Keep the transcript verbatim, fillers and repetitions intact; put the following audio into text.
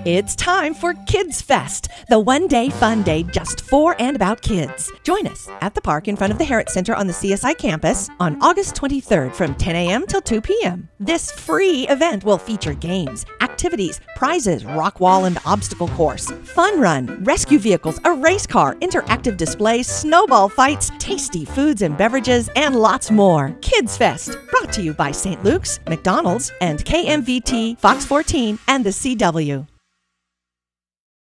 It's time for Kids Fest, the one-day fun day just for and about kids. Join us at the park in front of the Herritt Center on the C S I campus on August twenty-third from ten a m till two p m This free event will feature games, activities, prizes, rock wall and obstacle course, fun run, rescue vehicles, a race car, interactive displays, snowball fights, tasty foods and beverages, and lots more. Kids Fest, brought to you by Saint Luke's, McDonald's, and K M V T, Fox fourteen, and the C W.